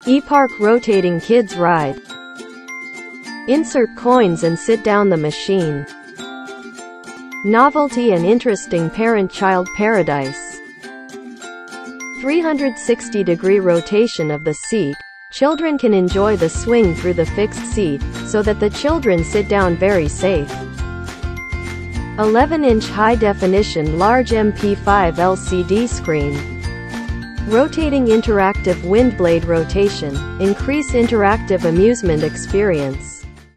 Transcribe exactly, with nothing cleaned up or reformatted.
EPARK rotating kids ride. Insert coins and sit down the machine. Novelty and interesting parent-child paradise. three hundred sixty degree rotation of the seat. Children can enjoy the swing through the fixed seat, so that the children sit down very safe. eleven inch high-definition large M P five L C D screen. Rotating interactive wind blade rotation. Increase interactive amusement experience.